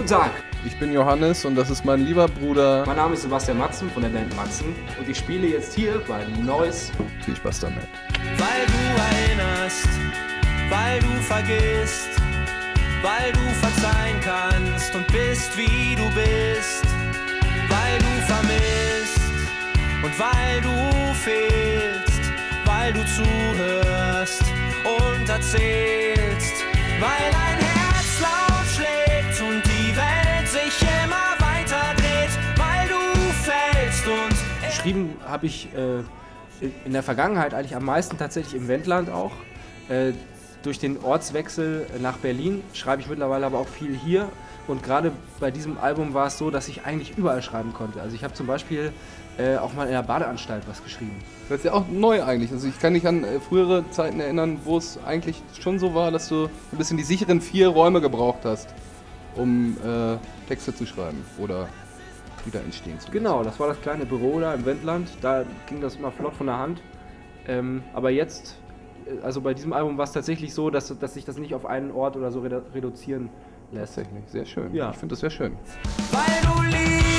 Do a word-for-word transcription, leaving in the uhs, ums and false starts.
Guten Tag. Ich bin Johannes und das ist mein lieber Bruder. Mein Name ist Sebastian Matzen von der Band Matzen und ich spiele jetzt hier bei Neues. Viel Spaß damit. Weil du erinnerst, weil du vergisst, weil du verzeihen kannst und bist wie du bist, weil du vermisst und weil du fehlst, weil du zuhörst und erzählst, weil ein Herz laut schlägt und die Welt sich immer weiter dreht, weil du fällst und... Geschrieben habe ich äh, in der Vergangenheit eigentlich am meisten tatsächlich im Wendland auch. Äh, durch den Ortswechsel nach Berlin schreibe ich mittlerweile aber auch viel hier. Und gerade bei diesem Album war es so, dass ich eigentlich überall schreiben konnte. Also ich habe zum Beispiel äh, auch mal in der Badeanstalt was geschrieben. Das ist ja auch neu eigentlich. Also ich kann mich an äh, frühere Zeiten erinnern, wo es eigentlich schon so war, dass du ein bisschen die sicheren vier Räume gebraucht hast, um äh, Texte zu schreiben oder wieder entstehen zu lassen. Genau, das war das kleine Büro da im Wendland. Da ging das immer flott von der Hand. Ähm, aber jetzt, also bei diesem Album war es tatsächlich so, dass, dass sich das nicht auf einen Ort oder so redu reduzieren lässt. Tatsächlich, sehr schön. Ja. Ich finde das sehr schön. Weil du liebst.